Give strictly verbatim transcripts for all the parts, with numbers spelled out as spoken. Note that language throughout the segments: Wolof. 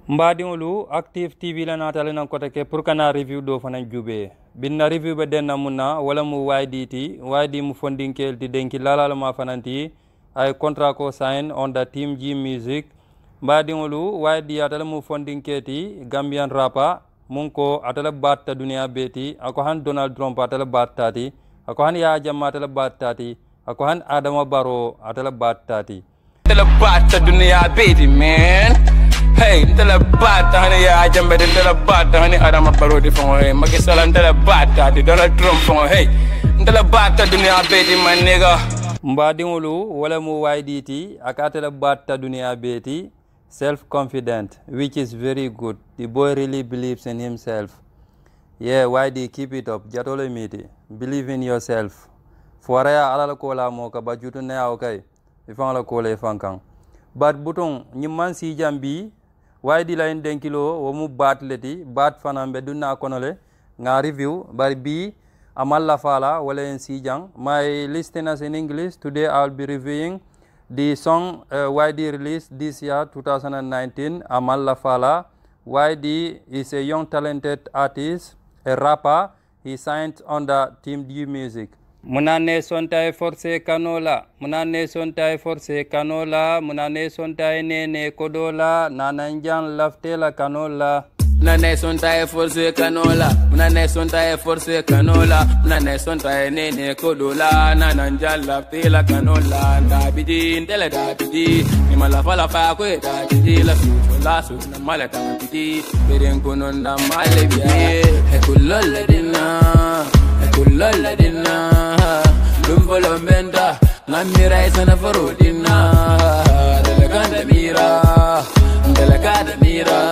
Mbadiolu Active T V la natale nan kote ke pour kana review do fana jube binna review be denna munna wala mu yditi ydi mu fondinkel ti denki lalala ma fananti ay contract ko sign on the team G music Mbadiolu ydi atala mu fondinketi Gambian rapper munko atala batta dunia beti ako han Donald Trump atala battati ako han ya jamma atala battati ako han Adama Barrow atala battati atala batta dunia beti man. Hey, tell a bat, honey, I jump at the bat, honey, Adama Barrow from hey, Magisal tell a bat, the Donald Trump from hey, tell a bat, dunia beti, my nigga. Mbadiolu, wala mu yditi, akatela batta dunia beti, self-confident, which is very good. The boy really believes in himself. Yeah, Y D, keep it up. Jatole miti, believe in yourself. Fuaraya ala kola moka, but you ne okay. If I'm la kola fankang. But butong, nyman si jambi, Y D line denkilo wo mu bat leti bat fanambe dunna konole nga review bari bi amal Lafala wala en sijang. My listeners in English, today I'll be reviewing the song uh, Y D released this year two thousand nineteen, Amal Lafala. Y D is a young talented artist, a rapper. He signed under Team G Music. Munane sontai force kanola, munane sontai force kanola, munane sontai nene kodola, nananjan laftela kanola. Munane sontai force kanola, munane sontai force kanola, munane sontai nene kodola, nananjan laftela kanola. Dabidi, ndele dabidi, nima Lafala fa kwe dabidi, la fucho la su na mala dabidi, berenkono na male biye, hekulola dina. Kullala dinna lumbolo menda ngamira isana farudina dalaganda mira dalaganda mira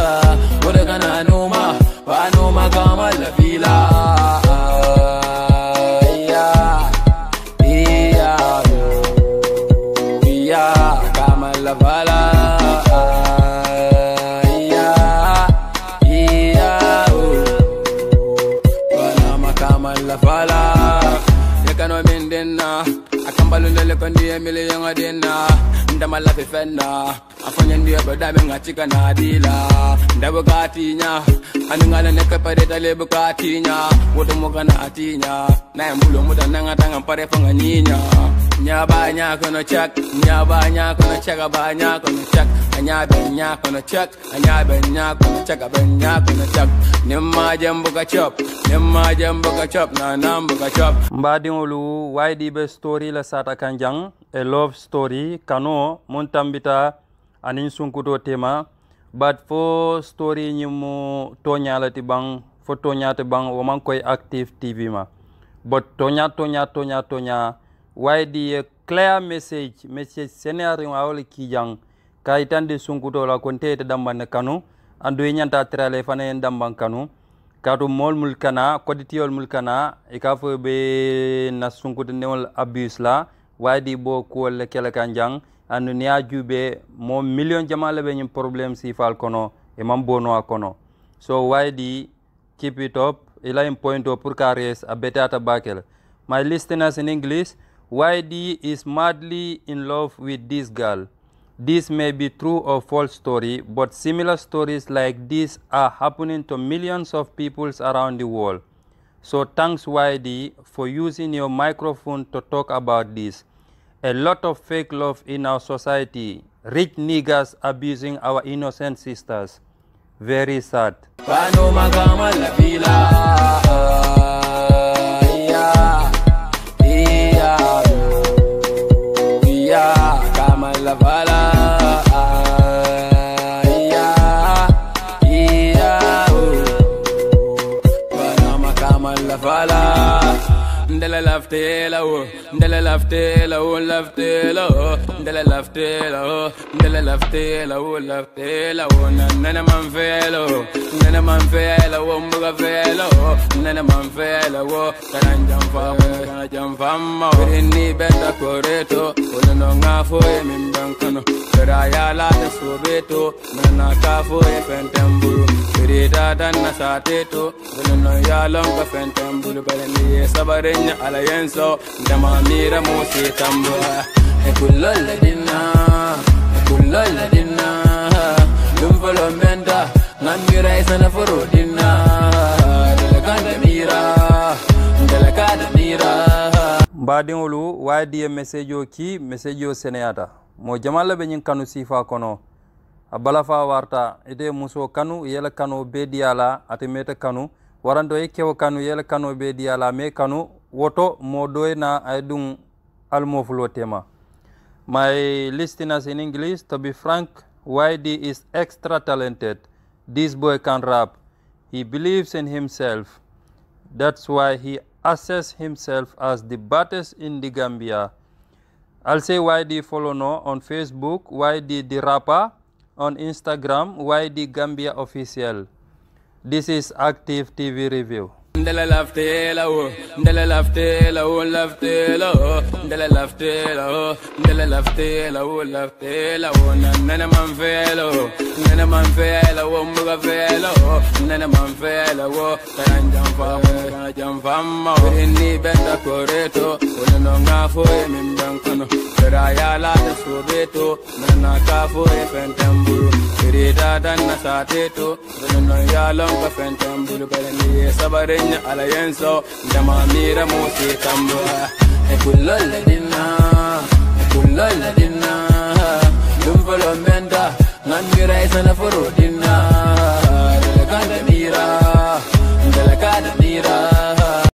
wadagana numa wa numa kama la fila ya ya ya kama la bala Lafala, yekano mindena, akambalu ndele kondi emile yonga dina, ndama lafi fena, afanya ndiye badame ngachika na adila, ndabu katinya, anungala neka pareta lebu katinya, woto moka na atinya, na mbulu muda nanga tanga mpare fanga nyinya, nyaba nya kono chak, nyaba nya kono chaka ba nya kono chak, anyabe nya kono chak, anyabe nya kono chaka ba nya kono chak, nimma jambu ka chop, nimma jambu ka chop na nambu ka chop. Mbadiolu Y D be story la sata kanjang, a love story kano muntambita anin sunkuto tema, but for story nyimu tonya la tibang, for tonya tibang woman koy Active T V ma, but tonya tonya tonya tonya Y D a clear message message scenario awol kijang kaitan de sunkuto la konte te damban kanu andu nyanta trale fane damban kanu katu mol mulkana koditiol mulkana ikafo be na sunkuto newol abuse la Y D bo ko le kala kanjang andu niya jube mo million jamale be nyim problem si fal kono e mambono akono. So Y D, keep it up, ila im pointo pour carries a betata bakel. My listeners in English, Y D is madly in love with this girl. This may be true or false story, but similar stories like this are happening to millions of people around the world. So thanks Y D for using your microphone to talk about this. A lot of fake love in our society. Rich niggas abusing our innocent sisters. Very sad. Lafala, yeah, yeah, Panama kama Lafala, ndele laftela o, ndele laftela o, laftela o, ndele laftela o, ndele laftela o, laftela o, nana manfelo, nana manfelo o, mbuga felo, nana manfelo o, kananjam famo, kananjam famo, ni benda koreto, ono ngafo e mimbankano, keraya la te sobeto, nana kafo e fentembulu, kerida danna sateto, ono ya longa fentembulu, baleni sabarenya alayenso, ndama mira musi tambula, ekulola dina, ekulola dina, lumbolo men Namira is na furu dinna Delegate mira Delegate mira Mbadiŋolu waydi e message o ki message o seneyata mo jamalla be nyin kanu sifa kono abala fa warta ite muso kanu yela kanu be diala ate meta kanu warando e kewo kanu yela kanu be diala me kanu woto mo doyna ay dum almofulo tema. My listeners in English, to be frank, Y D is extra talented. This boy can rap. He believes in himself. That's why he assesses himself as the baddest in the Gambia. I'll say Y D follow no on Facebook, Y D the rapper, on Instagram, Y D Gambia official. This is Active T V Review. Ndele laftela wo, ndele laftela wo, laftela wo, ndele laftela wo, ndele laftela wo, laftela wo, nene manfela wo, nene manfela wo, mga fela wo, nene manfela wo, kana jamfa wo, kana jamfa ma wo, inni benda koreto, wole no ngafo e mimbankano, kera ya la de sobeto, nana kafo e fentamburu, kirida dan na sateto, wole no ya longa fentamburu, kare ni sabare alliance, Dama mira mo si tambua, e quello le dinna.